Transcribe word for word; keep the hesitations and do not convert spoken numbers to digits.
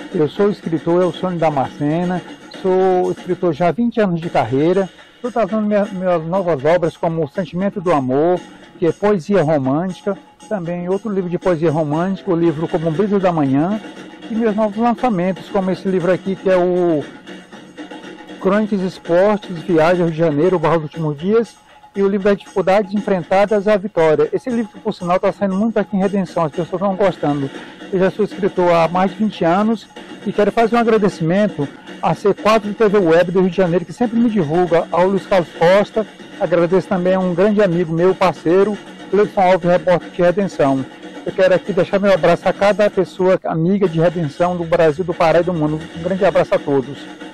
Eu sou escritor Elsônio Damascena, sou escritor já há vinte anos de carreira. Estou trazendo minhas, minhas novas obras como O Sentimento do Amor, que é poesia romântica, também outro livro de poesia romântica, o livro Como um Brilho da Manhã, e meus novos lançamentos, como esse livro aqui, que é o Crônicas Esportes, Viagem ao Rio de Janeiro, o Barro dos Últimos Dias, e o livro das Dificuldades Enfrentadas à Vitória. Esse livro, por sinal, está saindo muito aqui em Redenção, as pessoas estão gostando. Eu já sou escritor há mais de vinte anos e quero fazer um agradecimento à C quatro T V Web do Rio de Janeiro, que sempre me divulga, ao Luiz Carlos Costa. Agradeço também a um grande amigo meu, parceiro, Cleiton Alves, repórter de Redenção. Eu quero aqui deixar meu abraço a cada pessoa amiga de Redenção do Brasil, do Pará e do mundo. Um grande abraço a todos.